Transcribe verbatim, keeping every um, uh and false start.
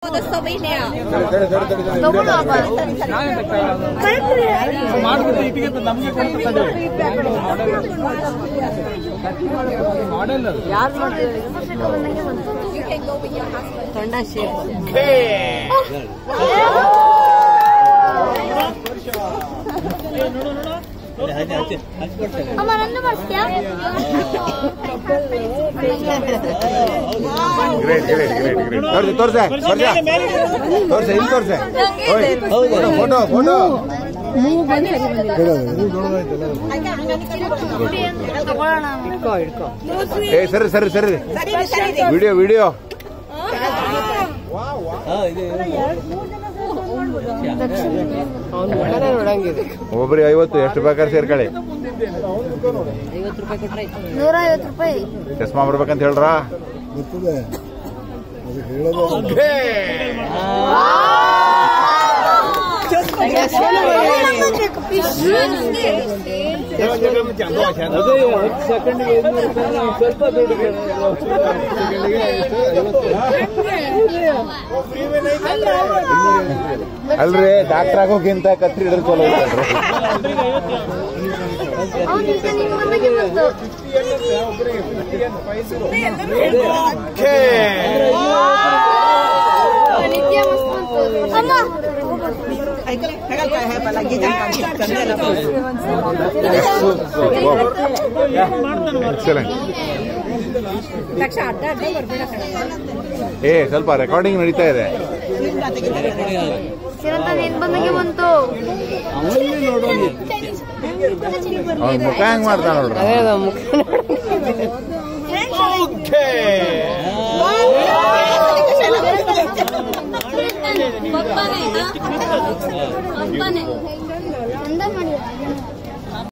ಮಾಡ್ಬಿಟ್ಟು ಇಟ್ಟಿಗೆ ನಮಗೆ ಮಾಡೆಲ್ ತೊಂಡ ಶೇಪ್ ಅಮ್ಮ ನನ್ನ ಮಾಡ್ತೀಯಾ ಗ್ರೇಟ್ ಗ್ರೇಟ್ ಗ್ರೇಟ್ ಗ್ರೇಟ್ ತೋರ್ಸೆ ತೋರ್ಸೆ ತೋರ್ಸೆ ಇಲ್ಲಿ ತೋರ್ಸೆ ಫೋಟೋ ಫೋಟೋ ಏ ಸರಿ ಸರಿ ಸರಿ ವಿಡಿಯೋ ವಿಡಿಯೋ ಒಬ್ಬರಿಗೆ ಐವತ್ತು ಎಷ್ಟು ಬೇಕಾದ್ರೆ ಸೇರ್ಕೊಳ್ಳಿ ನೂರ ಐವತ್ತು ರೂಪಾಯಿ ಚಸ್ಮಾ ಬರ್ಬೇಕಂತ ಹೇಳ್ರ ಅಲ್ರಿ ಡಾಕ್ಟರ್ ಆಗೋಕ್ಕಿಂತ ಕತ್ರಿ ಹಿಡಿದ್ರೆ ಚಲೋ ಏ ಸ್ವಲ್ಪ ರೆಕಾರ್ಡಿಂಗ್ ನಡೀತಾ ಇದೆ ಅವ್ನ ಮುಖ ಹೆಂಗ್ ಮಾಡ್ತಾನ ನೋಡ್ರಿ